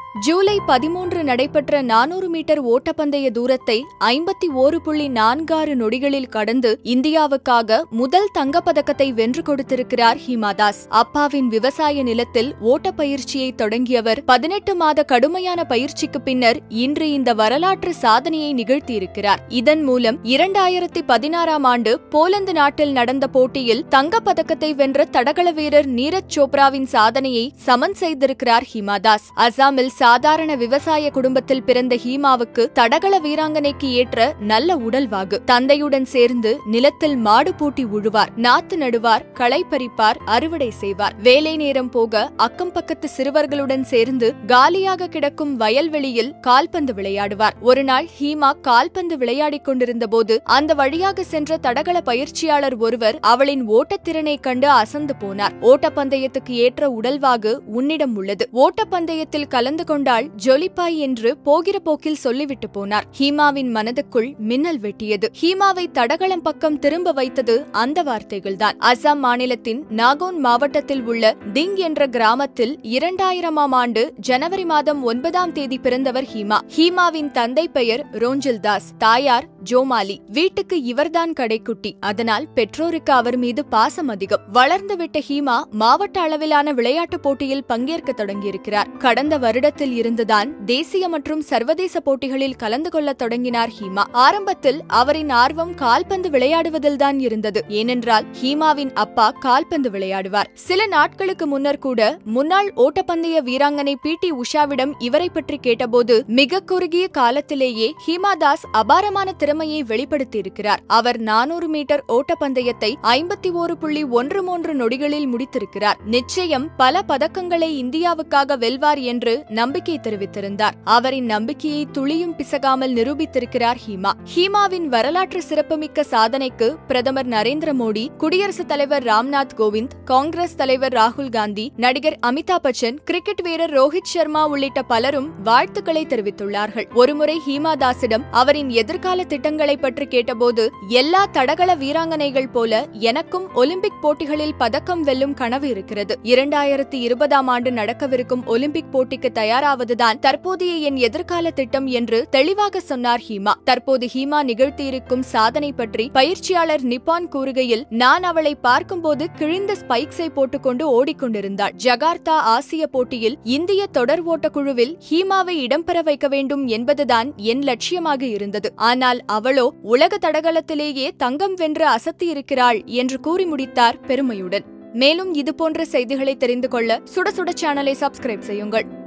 ஜூலை 13 நடைபெற்ற 400 மீட்டர் ஓட்டப்பந்தய தூரத்தை 51.46 நொடிகளில் கடந்து இந்தியாவுக்காக முதல் தங்கப்பதக்கத்தை வென்று கொடுத்திருக்கிறார் ஹீமா தாஸ். அப்பாவின் விவசாய நிலத்தில் ஓட்டப்பயிற்சியை தொடங்கியவர் 18 மாத கடுமையான பயிற்சிக்கு பின்னர் இன்று இந்த வரலாற்று சாதனையை நிகழ்த்தியிருக்கிறார். இதன் மூலம் 2016ஆம் ஆண்டு போலந்து நாட்டில் நடந்த போட்டியில் தங்கப்பதக்கத்தை வென்ற தடகள வீரர் நீரஜ் சோப்ராவின் சாதனையை சமன் செய்திருக்கிறார் ஹீமா தாஸ். அசாமில் சாதாரண விவசாய குடும்பத்தில் பிறந்த ஹீமாவுக்கு தடகள வீராங்கனைக்கு ஏற்ற நல்ல உடல்வாகு. தந்தையுடன் சேர்ந்து நிலத்தில் மாடு பூட்டி உழுவார், நாத்து நடுவார், களை பறிப்பார், அறுவடை செய்வார். வேலை நேரம் போக அக்கம் பக்கத்து சிறுவர்களுடன் சேர்ந்து காலியாக கிடக்கும் வயல்வெளியில் கால்பந்து விளையாடுவார். ஒருநாள் ஹீமா கால்பந்து விளையாடிக் கொண்டிருந்த போது அந்த வழியாக சென்ற தடகள பயிற்சியாளர் ஒருவர் அவளின் ஓட்டத்திறனை கண்டு அசந்து போனார். ஓட்டப்பந்தயத்துக்கு ஏற்ற உடல்வாகு உன்னிடம் உள்ளது, ஓட்டப்பந்தயத்தில் கலந்து கொண்டால் ஜொலிப்பாய் என்று போகிற போக்கில் சொல்லிவிட்டு போனார். ஹீமாவின் மனதுக்குள் மின்னல் வெட்டியது. ஹீமாவை தடகளம் பக்கம் திரும்ப வைத்தது அந்த வார்த்தைகள்தான். அசாம் மாநிலத்தின் நாகோன் மாவட்டத்தில் உள்ள டிங் என்ற கிராமத்தில் 2000ஆம் ஆண்டு ஜனவரி மாதம் 9ஆம் தேதி பிறந்தவர் ஹீமா. ஹீமாவின் தந்தை பெயர் ரோஞ்சில் தாஸ், தாயார் ஜோமாலி. வீட்டுக்கு இவர்தான் கடைக்குட்டி. அதனால் பெற்றோருக்கு அவர் மீது பாசம் அதிகம். வளர்ந்துவிட்ட ஹீமா மாவட்ட அளவிலான விளையாட்டுப் போட்டியில் பங்கேற்க தொடங்கியிருக்கிறார். கடந்த வருடத்தில் இருந்துதான் தேசிய மற்றும் சர்வதேச போட்டிகளில் கலந்து கொள்ள தொடங்கினார் ஹீமா. ஆரம்பத்தில் அவரின் ஆர்வம் கால்பந்து விளையாடுவதில்தான் இருந்தது. ஏனென்றால் ஹீமாவின் அப்பா கால்பந்து விளையாடுவார். சில நாட்களுக்கு முன்னர் கூட முன்னாள் ஓட்டப்பந்தய வீராங்கனை PT உஷாவிடம் இவரை பற்றி கேட்டபோது மிக குறுகிய காலத்திலேயே ஹீமா தாஸ் அபாரமான திறமையை வெளிப்படுத்தியிருக்கிறார். அவர் 400 மீட்டர் ஓட்டப்பந்தயத்தை 51.13 நொடிகளில் முடித்திருக்கிறார். நிச்சயம் பல பதக்கங்களை இந்தியாவுக்காக வெல்வார் என்று நம்பிக்கை தெரிவித்திருந்தார். அவரின் நம்பிக்கையை துளியும் பிசகாமல் நிரூபித்திருக்கிறார் ஹீமா. ஹீமாவின் வரலாற்று சிறப்புமிக்க சாதனைக்கு பிரதமர் நரேந்திர மோடி, குடியரசுத் தலைவர் ராம்நாத் கோவிந்த், காங்கிரஸ் தலைவர் ராகுல் காந்தி, நடிகர் அமிதாப் பச்சன், கிரிக்கெட் வீரர் ரோஹித் சர்மா உள்ளிட்ட பலரும் வாழ்த்துக்களை தெரிவித்துள்ளார்கள். ஒருமுறை ஹீமா தாஸிடம் அவரின் எதிர்கால திட்டங்களை பற்றி கேட்டபோது, எல்லா தடகள வீராங்கனைகள் போல எனக்கும் ஒலிம்பிக் போட்டிகளில் பதக்கம் வெல்லும் கனவு இருக்கிறது. 2020ஆம் ஆண்டு நடக்கவிருக்கும் ஒலிம்பிக் போட்டிக்கு தயாராவதுதான் தற்போதைய என் எதிர்கால திட்டம் என்று தெளிவாக சொன்னார் ஹீமா. தற்போது ஹீமா நிகழ்த்தியிருக்கும் சாதனை பற்றி பயிற்சியாளர் நிப்பான் கூறுகையில், நான் அவளை பார்க்கும்போது கிழிந்த ஸ்பைக்ஸை போட்டுக்கொண்டு ஓடிக்கொண்டிருந்தாள். ஜகார்த்தா ஆசிய போட்டியில் இந்திய தொடர் ஓட்ட குழுவில் ஹீமாவை இடம்பெற வைக்க வேண்டும் என்பதுதான் என் லட்சியமாக இருந்தது. ஆனால் அவளோ உலக தடகளத்திலேயே தங்கம் வென்று அசத்தியிருக்கிறாள் என்று கூறி முடித்தார் பெருமையுடன். மேலும் இதுபோன்ற செய்திகளை தெரிந்து கொள்ள சுட சுட சேனலை சப்ஸ்கிரைப் செய்யுங்கள்.